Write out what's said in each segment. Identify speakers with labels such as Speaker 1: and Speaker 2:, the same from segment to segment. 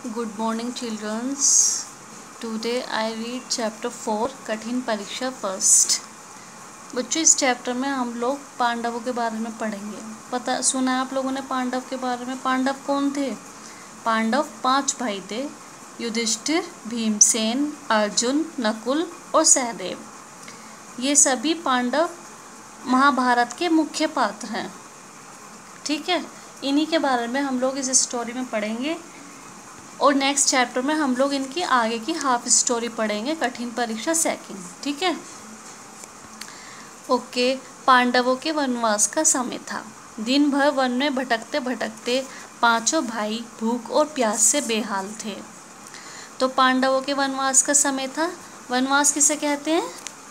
Speaker 1: Good morning, childrens. Today I read chapter 4 कठिन परीक्षा first. बच्चों, इस चैप्टर में हम लोग पांडवों के बारे में पढ़ेंगे। पता सुना है आप लोगों ने पांडव के बारे में? पांडव कौन थे? पांडव 5 भाई थे। युधिष्ठिर, भीमसेन, अर्जुन, नकुल और सहदेव। ये सभी पांडव महाभारत के मुख्य पात्र हैं। ठीक है, इन्हीं के बारे में हम लोग इस स्टोरी में पढ़ेंगे और नेक्स्ट चैप्टर में हम लोग इनकी आगे की हाफ स्टोरी पढ़ेंगे, कठिन परीक्षा सेकंड। ठीक है, ओके। पांडवों के वनवास का समय था। दिन भर वन में भटकते भटकते पांचों भाई भूख और प्यास से बेहाल थे। तो पांडवों के वनवास का समय था। वनवास किसे कहते हैं?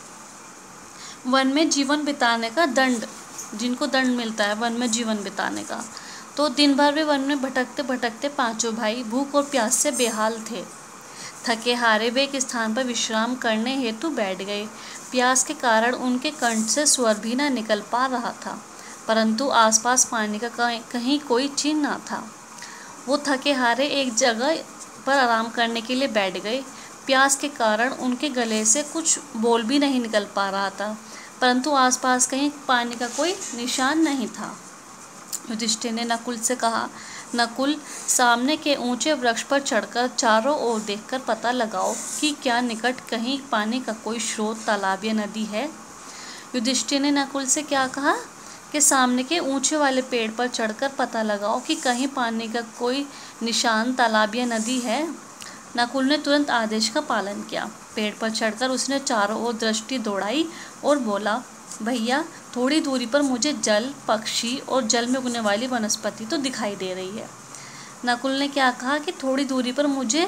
Speaker 1: वन में जीवन बिताने का दंड, जिनको दंड मिलता है वन में जीवन बिताने का। तो दिन भर वे वन में भटकते भटकते पांचों भाई भूख और प्यास से बेहाल थे। थके हारे वे एक स्थान पर विश्राम करने हेतु बैठ गए। प्यास के कारण उनके कंठ से स्वर भी न निकल पा रहा था, परंतु आसपास पानी का कहीं कोई चिन्ह न था। वो थके हारे एक जगह पर आराम करने के लिए बैठ गए। प्यास के कारण उनके गले से कुछ बोल भी नहीं निकल पा रहा था, परंतु आसपास कहीं पानी का कोई निशान नहीं था। युधिष्ठिर ने नकुल से कहा, नकुल, सामने के ऊंचे वृक्ष पर चढ़कर चारों ओर देखकर पता लगाओ कि क्या निकट कहीं पानी का कोई स्रोत, तालाब या नदी है। युधिष्ठिर ने नकुल से क्या कहा कि सामने के ऊंचे वाले पेड़ पर चढ़कर पता लगाओ कि कहीं पानी का कोई निशान, तालाब या नदी है। नकुल ने तुरंत आदेश का पालन किया। पेड़ पर चढ़कर उसने चारों ओर दृष्टि दौड़ाई और बोला, भैया, थोड़ी दूरी पर मुझे जल, पक्षी और जल में उगने वाली वनस्पति तो दिखाई दे रही है। नकुल ने क्या कहा कि थोड़ी दूरी पर मुझे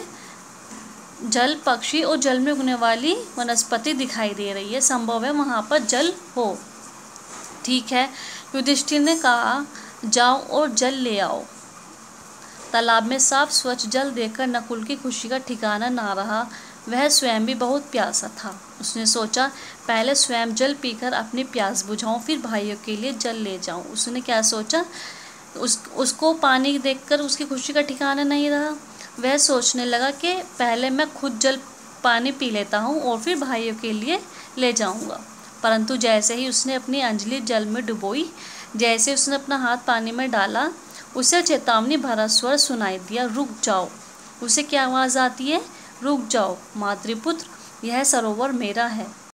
Speaker 1: जल, पक्षी और जल में उगने वाली वनस्पति दिखाई दे रही है, संभव है वहाँ पर जल हो। ठीक है, युधिष्ठिर ने कहा, जाओ और जल ले आओ। तालाब में साफ स्वच्छ जल देखकर नकुल की खुशी का ठिकाना ना रहा। वह स्वयं भी बहुत प्यासा था। उसने सोचा, पहले स्वयं जल पीकर अपनी प्यास बुझाऊं, फिर भाइयों के लिए जल ले जाऊं। उसने क्या सोचा? उसको पानी देखकर उसकी खुशी का ठिकाना नहीं रहा। वह सोचने लगा कि पहले मैं खुद पानी पी लेता हूं और फिर भाइयों के लिए ले जाऊंगा। परंतु जैसे ही उसने अपनी अंजलि जल में डुबोई, जैसे उसने अपना हाथ पानी में डाला, उसे चेतावनी भरा स्वर सुनाई दिया, रुक जाओ। उसे क्या आवाज़ आती है? रुक जाओ मातृपुत्र, यह सरोवर मेरा है।